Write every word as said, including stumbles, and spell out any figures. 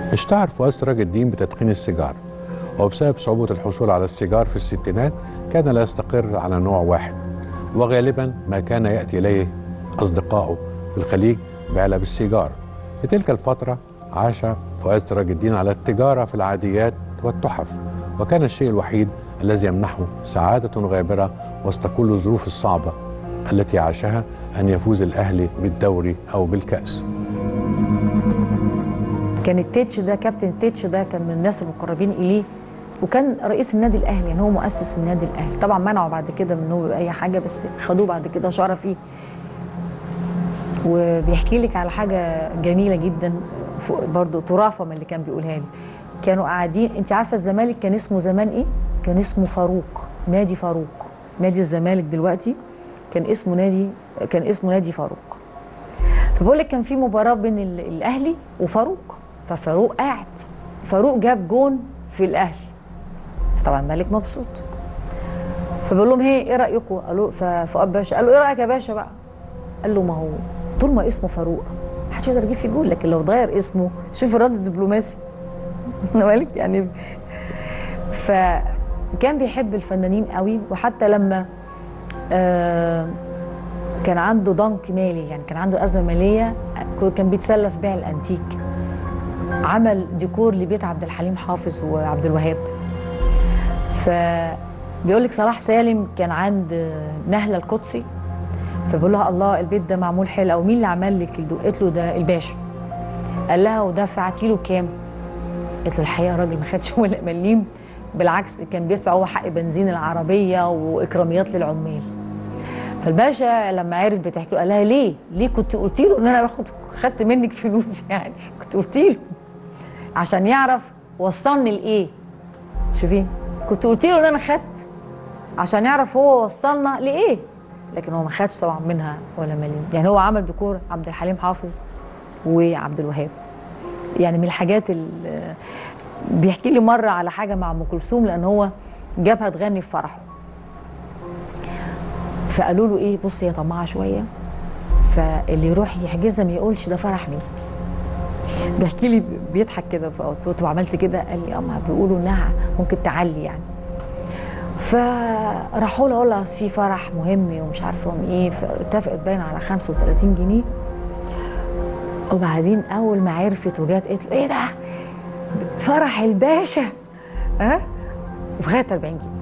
اشتهر فؤاد سراج الدين بتدخين السيجار، وبسبب صعوبة الحصول على السيجار في الستينات كان لا يستقر على نوع واحد، وغالبا ما كان يأتي إليه أصدقائه في الخليج بعلب السيجار. في تلك الفترة عاش فؤاد سراج الدين على التجارة في العاديات والتحف، وكان الشيء الوحيد الذي يمنحه سعادة غابرة وسط كل الظروف الصعبة التي عاشها أن يفوز الأهلي بالدوري أو بالكأس. كان التتش ده، كابتن التتش ده كان من الناس المقربين إليه، وكان رئيس النادي الأهلي، يعني هو مؤسس النادي الأهلي. طبعا منعه بعد كده من هو أي حاجة، بس خدوه بعد كده شرف فيه. وبيحكي لك على حاجة جميلة جدا برضو، طرافة من اللي كان بيقولها لي. كانوا قاعدين، انت عارفة الزمالك كان اسمه زمان ايه؟ كان اسمه فاروق، نادي فاروق. نادي الزمالك دلوقتي كان اسمه نادي كان اسمه نادي فاروق. فبقول لك كان في مباراة بين الأهلي وفاروق، ففاروق قاعد، فاروق جاب جون في الأهلي، طبعا الملك مبسوط. فبقول لهم هي ايه رأيكم؟ قالوا ففؤاد باشا قال له ايه رأيك يا باشا بقى؟ قال له ما هو طول ما اسمه فاروق محدش يقدر يجيب فيه جول، لكن لو اتغير اسمه شوف الرد الدبلوماسي. بالك يعني. فكان بيحب الفنانين قوي، وحتى لما آه كان عنده ضنك مالي، يعني كان عنده أزمة مالية، كان بيتسلى في بيع الأنتيك. عمل ديكور لبيت عبد الحليم حافظ وعبد الوهاب. فبيقول لك صلاح سالم كان عند نهلة القدسي، فبقول لها الله البيت ده معمول حلو قوي، مين اللي عمل لك؟ قالت له ده الباشا. قال لها ودفعتي له كام؟ قالت له الحقيقه الراجل ما خدش ولا مليم، بالعكس كان بيدفع هو حق بنزين العربيه واكراميات للعمال. فالباشا لما عرف بتحكي له قال لها ليه؟ ليه كنت قلتي له ان انا باخد خدت منك فلوس؟ يعني كنت قلتي له عشان يعرف وصلني لايه. شوفي، كنت قلتي له ان انا خدت عشان يعرف هو وصلنا لايه، لكن هو ما خدش طبعا منها ولا مليم. يعني هو عمل ديكور عبد الحليم حافظ وعبد الوهاب. يعني من الحاجات اللي بيحكي لي مره على حاجه مع ام كلثوم، لان هو جابها تغني في فرحه، فقالوا له ايه بص هي طماعه شويه، فاللي يروح يحجزها ما يقولش ده فرح مين. بيحكي لي بيضحك كده، فقلت له عملت كده؟ قال لي اما بيقولوا انها ممكن تعلي يعني. فراحوا له قالوا في فرح مهم ومش عارفه ايه، فاتفقت باين على خمسة وثلاثين جنيه. وبعدين اول ما عرفت وجات قالت له ايه ده؟ فرح الباشا؟ ها؟ وفي غايه أربعين جنيه.